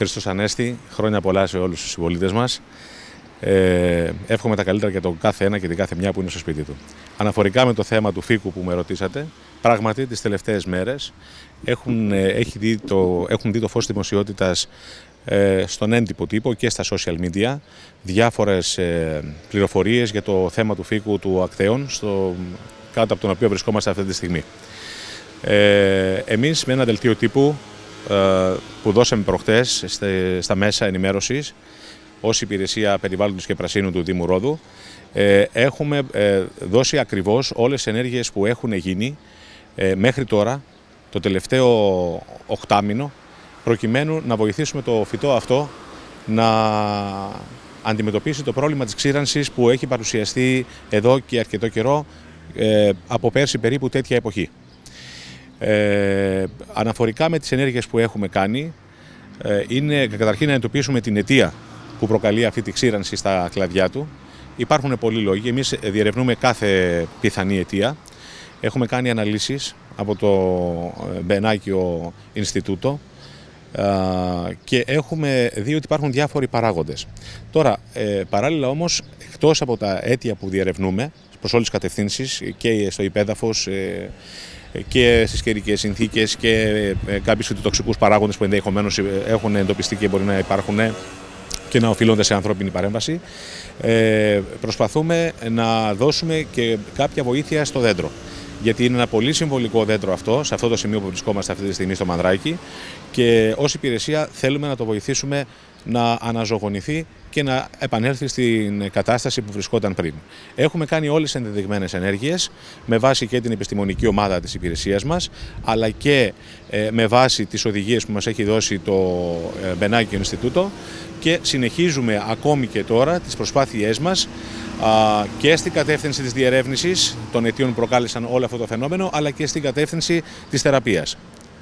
Χριστός Ανέστη, χρόνια πολλά σε όλους τους συμπολίτες μας. Εύχομαι τα καλύτερα για τον κάθε ένα και την κάθε μια που είναι στο σπίτι του. Αναφορικά με το θέμα του φύκου που με ρωτήσατε, πράγματι τις τελευταίες μέρες έχουν δει το φως δημοσιότητας στον έντυπο τύπο και στα social media διάφορες πληροφορίες για το θέμα του φύκου του Ακτέων, κάτω από τον οποίο βρισκόμαστε αυτή τη στιγμή. Εμείς με ένα δελτίο τύπου που δώσαμε προχτές στα μέσα ενημέρωσης ως Υπηρεσία Περιβάλλοντος και Πρασίνου του Δήμου Ρόδου, έχουμε δώσει ακριβώς όλες τις ενέργειες που έχουν γίνει μέχρι τώρα, το τελευταίο οκτάμηνο, προκειμένου να βοηθήσουμε το φυτό αυτό να αντιμετωπίσει το πρόβλημα της ξύρανσης που έχει παρουσιαστεί εδώ και αρκετό καιρό, από πέρσι περίπου τέτοια εποχή. Αναφορικά με τις ενέργειες που έχουμε κάνει, είναι καταρχήν να εντοπίσουμε την αιτία που προκαλεί αυτή τη ξύρανση στα κλαδιά του. Υπάρχουν πολλοί λόγοι. Εμείς διερευνούμε κάθε πιθανή αιτία. Έχουμε κάνει αναλύσεις από το Μπενάκιο Ινστιτούτο και έχουμε δει ότι υπάρχουν διάφοροι παράγοντες. Τώρα, παράλληλα όμως, εκτός από τα αίτια που διερευνούμε προς όλες τις κατευθύνσεις και στο υπέδαφος και στις καιρικές συνθήκες και κάποιους φυτοτοξικούς παράγοντες που ενδεχομένως έχουν εντοπιστεί και μπορεί να υπάρχουν και να οφείλονται σε ανθρώπινη παρέμβαση, προσπαθούμε να δώσουμε και κάποια βοήθεια στο δέντρο. Γιατί είναι ένα πολύ συμβολικό δέντρο αυτό, σε αυτό το σημείο που βρισκόμαστε αυτή τη στιγμή στο Μανδράκι, και ως υπηρεσία θέλουμε να το βοηθήσουμε να αναζωογονηθεί και να επανέλθει στην κατάσταση που βρισκόταν πριν. Έχουμε κάνει όλες τις ενδεδειγμένες ενέργειες με βάση και την επιστημονική ομάδα της υπηρεσίας μας, αλλά και με βάση τις οδηγίες που μας έχει δώσει το Μπενάκιο Ινστιτούτο, και συνεχίζουμε ακόμη και τώρα τις προσπάθειές μας και στην κατεύθυνση της διερεύνησης των αιτίων που προκάλεσαν όλο αυτό το φαινόμενο, αλλά και στην κατεύθυνση της θεραπείας.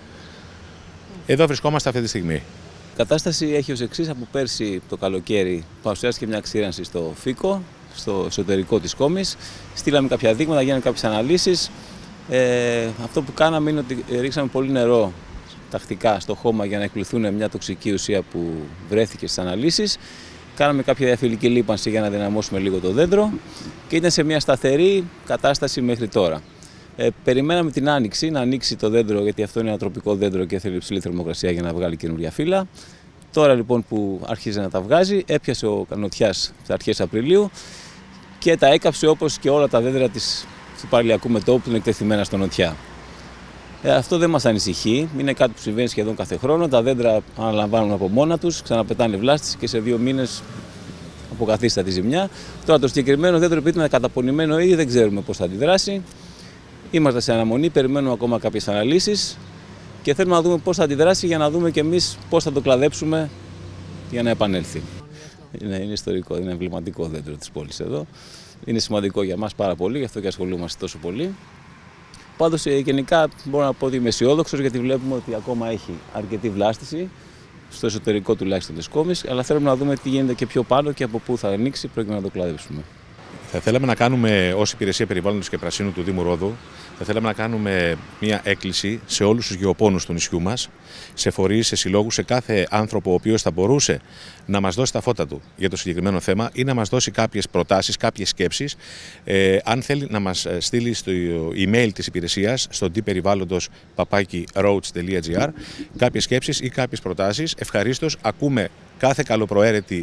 Εδώ βρισκόμαστε αυτή τη στιγμή. Η κατάσταση έχει ως εξής: από πέρσι το καλοκαίρι παρουσιάστηκε μια ξύρανση στο φύκο, στο εσωτερικό της κόμης. Στείλαμε κάποια δείγματα, γίνανε κάποιες αναλύσεις. Αυτό που κάναμε είναι ότι ρίξαμε πολύ νερό τακτικά στο χώμα για να εκπληθούν μια τοξική ουσία που βρέθηκε στις αναλύσεις. Κάναμε κάποια διαφυλική λίπανση για να δυναμώσουμε λίγο το δέντρο και ήταν σε μια σταθερή κατάσταση μέχρι τώρα. Περιμέναμε την άνοιξη, να ανοίξει το δέντρο, γιατί αυτό είναι ένα τροπικό δέντρο και θέλει υψηλή θερμοκρασία για να βγάλει καινούργια φύλλα. Τώρα λοιπόν που αρχίζει να τα βγάζει, έπιασε ο νοτιάς στις αρχές Απριλίου και τα έκαψε όπως και όλα τα δέντρα του παραλιακού μετώπου που είναι εκτεθειμένα στο νοτιά. Αυτό δεν μας ανησυχεί, είναι κάτι που συμβαίνει σχεδόν κάθε χρόνο. Τα δέντρα αναλαμβάνουν από μόνα τους, ξαναπετάνε βλάστηση και σε 2 μήνες αποκαθίσταται τη ζημιά. Τώρα το συγκεκριμένο δέντρο, επειδή είναι καταπονημένο ήδη, δεν ξέρουμε πώς θα αντιδράσει. Είμαστε σε αναμονή, περιμένουμε ακόμα κάποιες αναλύσεις και θέλουμε να δούμε πώς θα αντιδράσει για να δούμε και εμείς πώς θα το κλαδέψουμε για να επανέλθει. Είναι ιστορικό, είναι εμβληματικό δέντρο της πόλης εδώ. Είναι σημαντικό για μας πάρα πολύ, γι' αυτό και ασχολούμαστε τόσο πολύ. Πάντως γενικά μπορώ να πω ότι είμαι αισιόδοξος, γιατί βλέπουμε ότι ακόμα έχει αρκετή βλάστηση στο εσωτερικό τουλάχιστον της κόμης, αλλά θέλουμε να δούμε τι γίνεται και πιο πάνω και από πού θα ανοίξει προκειμένου να το κλαδέψουμε. Θα θέλαμε να κάνουμε ως Υπηρεσία Περιβάλλοντος και Πρασίνου του Δήμου Ρόδου, θα θέλαμε να κάνουμε μια έκκληση σε όλους τους γεωπόνους του νησιού μας, σε φορείς, σε συλλόγους, σε κάθε άνθρωπο ο οποίος θα μπορούσε να μας δώσει τα φώτα του για το συγκεκριμένο θέμα ή να μας δώσει κάποιες προτάσεις, κάποιες σκέψεις. Αν θέλει να μας στείλει στο email της υπηρεσίας, στο dperivalondos@roads.gr, κάποιες σκέψεις ή κάποιες προτάσεις, ευχαρίστως ακούμε κάθε καλοπροαίρετη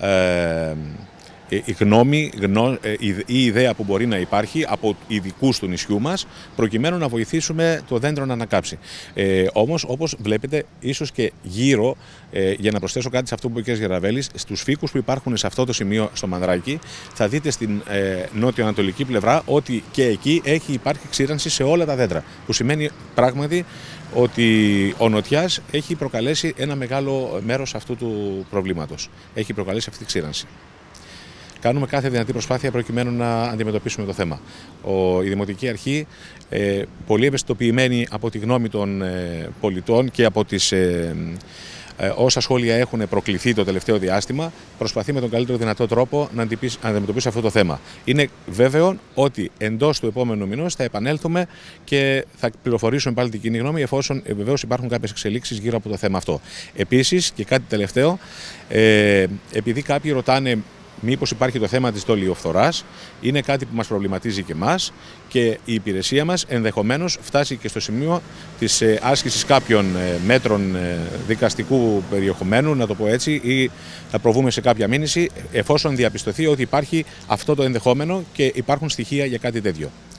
η γνώμη ή ιδέα που μπορεί να υπάρχει από ειδικούς του νησιού μας, προκειμένου να βοηθήσουμε το δέντρο να ανακάψει. Όμως, όπως βλέπετε, ίσως και γύρω, για να προσθέσω κάτι σε αυτό που είπε ο κ. Γεραβέλης, στους φύκους που υπάρχουν σε αυτό το σημείο στο Μανδράκι, θα δείτε στην νότιο-ανατολική πλευρά ότι και εκεί έχει υπάρξει ξύρανση σε όλα τα δέντρα. Που σημαίνει πράγματι ότι ο νοτιάς έχει προκαλέσει ένα μεγάλο μέρος αυτού του προβλήματος. Έχει προκαλέσει αυτή τη ξύρανση. Κάνουμε κάθε δυνατή προσπάθεια προκειμένου να αντιμετωπίσουμε το θέμα. Η Δημοτική Αρχή, πολύ ευαισθητοποιημένη από τη γνώμη των πολιτών και από τις όσα σχόλια έχουν προκληθεί το τελευταίο διάστημα, προσπαθεί με τον καλύτερο δυνατό τρόπο να αντιμετωπίσει αυτό το θέμα. Είναι βέβαιο ότι εντός του επόμενου μηνός θα επανέλθουμε και θα πληροφορήσουμε πάλι την κοινή γνώμη, εφόσον βεβαίως υπάρχουν κάποιες εξελίξεις γύρω από το θέμα αυτό. Επίσης, και κάτι τελευταίο, επειδή κάποιοι ρωτάνε μήπως υπάρχει το θέμα της δολιοφθοράς, είναι κάτι που μας προβληματίζει και εμάς και η υπηρεσία μας ενδεχομένως φτάσει και στο σημείο της άσκησης κάποιων μέτρων δικαστικού περιεχομένου, να το πω έτσι, ή να προβούμε σε κάποια μήνυση, εφόσον διαπιστωθεί ότι υπάρχει αυτό το ενδεχόμενο και υπάρχουν στοιχεία για κάτι τέτοιο.